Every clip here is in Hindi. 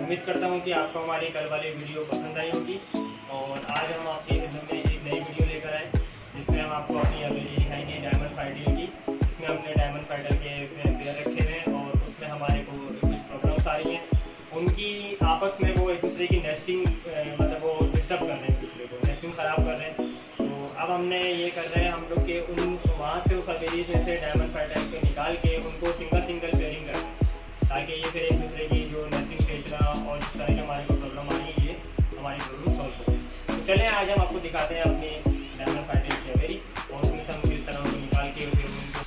उम्मीद करता हूँ कि आपको हमारी कल वाली वीडियो पसंद आई होगी। और आज हम आपके खिदमत में एक नई वीडियो लेकर आए जिसमें हम आपको अपनी एवियरी दिखाएंगे डायमंड फाइटर की। इसमें हमने डायमंड फाइटर के पेयर रखे हुए हैं और उसमें हमारे को कुछ प्रॉब्लम्स आ रही हैं। उनकी आपस में वो एक दूसरे की नेस्टिंग मतलब वो डिस्टर्ब कर रहे हैं, एक दूसरे को नेस्टिंग ख़राब कर रहे हैं। तो अब हमने ये कर रहे हैं हम लोग के उन वहाँ से उस एवियरी में से डायमंड फाइटर को निकाल के उनको सिंगल पेयरिंग कर रहे हैं ताकि ये फिर एक दूसरे की जो नेस्टिंग खींचना और इस तरह की हमारे को प्रॉब्लम आ रही है ये हमारी प्रॉब्लम सॉल्व हो। तो चलिए आज हम आपको दिखाते हैं अपनी डायमंड फाइटर की एवियरी और उसमें से हम किस तरह उनको निकाल के फिर उनको।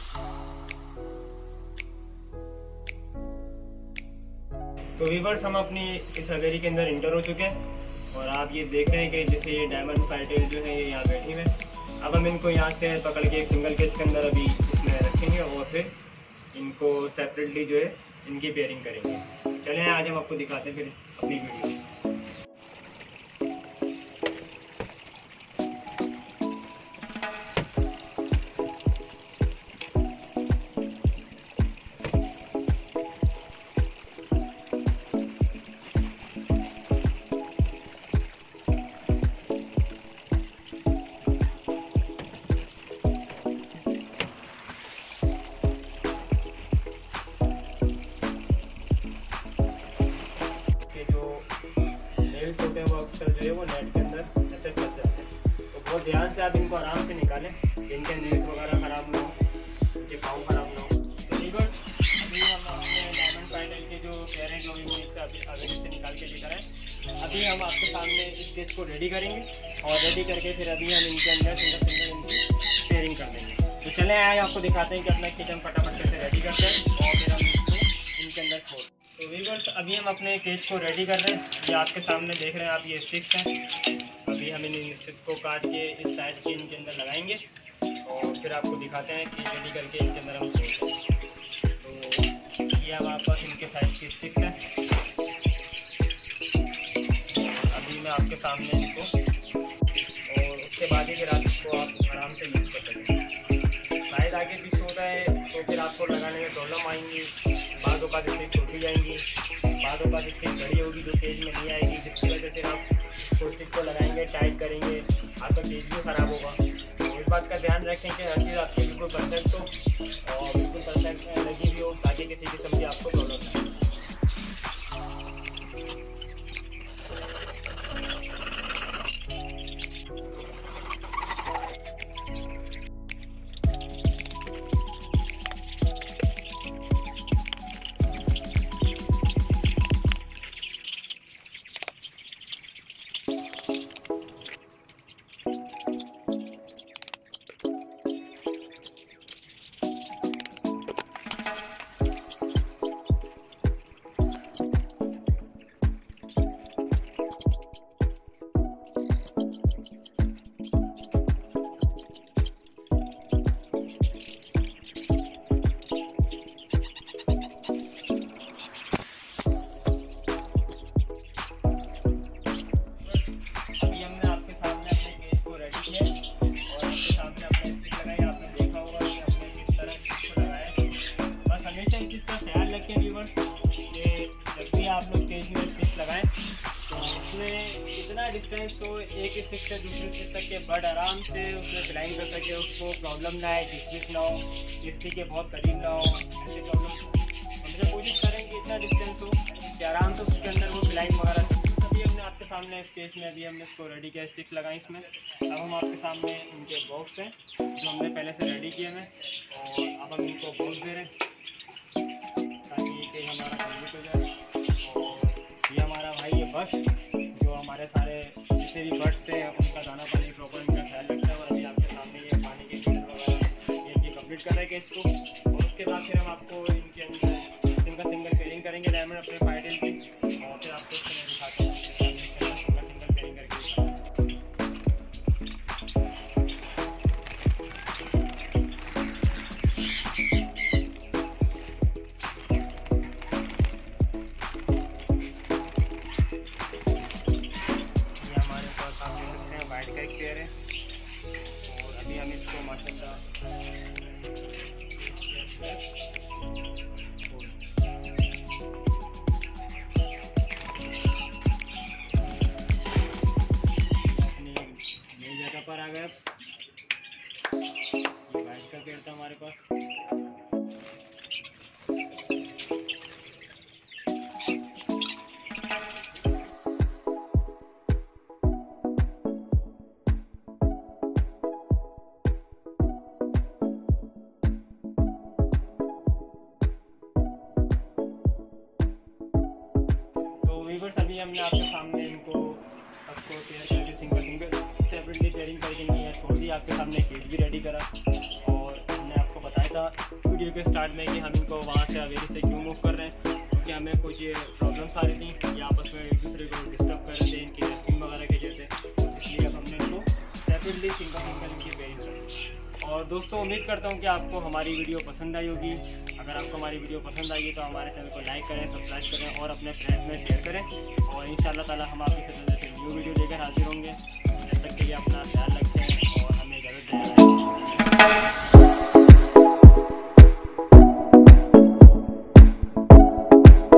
तो व्यूअर्स हम अपनी इस एवियरी के अंदर इंटर हो चुके हैं और आप ये देख रहे हैं कि जैसे ये डायमंड फाइटर जो है ये यहाँ बैठी है। अब हम इनको यहाँ से पकड़ के एक सिंगल केज के अंदर अभी इसमें रखेंगे और फिर इनको सेपरेटली जो है इनकी पेयरिंग करेंगे। चलें आज हम आपको दिखाते हैं फिर अपनी वीडियो। होते हैं वो अक्सर जो है वो नेट के अंदर ऐसे फंस जाते हैं। तो बहुत ध्यान से आप इनको आराम से निकालें, इनके नेट वगैरह ख़राब ना हो, इनके पाँव ख़राब ना हो। तो व्यूअर्स अभी हम अपने डायमंड फाइटर के जो पेयर हैं जो अभी से निकाल के लेकर आए, अभी हम आपके सामने इस केज को रेडी करेंगे और रेडी करके फिर अभी हम इनके अंदर सिंगल इनकी पेयरिंग कर देंगे। तो चलें आए आपको दिखाते हैं कि अपना केज हम फटाफट कैसे रेडी करते हैं और फिर हम इसको इनके अंदर छोड़। तो व्यूअर्स अभी हम अपने केज को रेडी कर रहे हैं। ये आपके सामने देख रहे हैं आप, ये स्टिक्स हैं। अभी हम इन स्टिक्स को काट के इस साइज के इनके अंदर लगाएंगे और फिर आपको दिखाते हैं कि रेडी करके इनके अंदर हम छोड़ते हैं। तो ये हमारे पास इनके साइज की स्टिक्स हैं। अभी मैं आपके सामने इनको और उसके बाद ही फिर आप इसको आप आराम से यूज़ कर सकेंगे। शायद आगे पीछे होता है तो फिर आपको लगाने में प्रॉब्लम आएंगी, बादों का स्टिक टूटी जाएंगी, बादों का स्टिक बड़ी होगी जो केज में नहीं आएगी, जिसकी वजह से आप स्टिक को लगाएंगे टाइट करेंगे आपका केज भी ख़राब होगा। तो इस बात का ध्यान रखें कि हर चीज़ आपकी बिल्कुल परफेक्ट हो और बिल्कुल परफेक्ट लगी भी हो ताकि किसी किस्म की आपको प्रॉब्लम ना हो। आप लोग केज में स्टिक लगाएं तो उसमें इतना डिस्टेंस हो एक स्टिक से दूसरे स्टिक तक के बर्ड आराम से उसमें फ्लाइंग कर सके, उसको प्रॉब्लम ना आए, डिस्ट्रिक्ट ना हो, स्टिक के बहुत करीब ना हो, ऐसे प्रॉब्लम। हमसे कोशिश करें कि इतना डिस्टेंस हो कि आराम से उसके अंदर वो फ्लाइंग वगैरह। अभी हमने आपके सामने इस केस में अभी हमने इसको रेडी किया, स्टिक्स लगाई इसमें। अब हम आपके सामने उनके बॉक्स हैं जो हमने पहले से रेडी किए हैं और अब हम इनको बॉक्स दे रहे हैं ताकि ये केज हमारा कंप्लीट हो जाए। ये हमारा भाई ये बस जो हमारे सारे जितने भी बर्ड्स हैं उनका दाना पानी प्रॉपर इनका ख्याल रखता है और अभी आपके सामने ये पानी के लीटर वगैरह ये कंप्लीट कर रहे हैं इसको। और उसके बाद फिर हम आपको इनके अंदर सिंगल पेयरिंग करेंगे डायमंड अपने फाइटर की और फिर आपको इसमें दिखाते हैं सिंगल पेयरिंग करके। वाइट का एक पेयर है और अभी हम इसको माशाल्लाह हमारे पास। अभी हमने आपके सामने इनको सबको पेयर करके सिंगल सेपरेटली पेयरिंग करके नहीं है छोड़ दी, आपके सामने केज भी रेडी करा। और हमने आपको बताया था वीडियो के स्टार्ट में कि हम इनको वहाँ से अवेरी से क्यों मूव कर रहे हैं, क्योंकि हमें कुछ प्रॉब्लम्स आ रही थी, ये आपस में एक दूसरे को डिस्टर्ब कर रहे थे, इनकी टेस्टिंग वगैरह के चलते, इसलिए अब हमने इनको सेपरेटली सिंगल इनकी पेयरिंग कर। और दोस्तों उम्मीद करता हूँ कि आपको हमारी वीडियो पसंद आई होगी। अगर आपको हमारी वीडियो पसंद आई है तो हमारे चैनल को लाइक करें, सब्सक्राइब करें और अपने फ्रेंड्स में शेयर करें। और इंशाल्लाह ताला हम आपकी खिदमत में न्यू वीडियो लेकर हाजिर होंगे। जब तक के लिए अपना ख्याल रखें।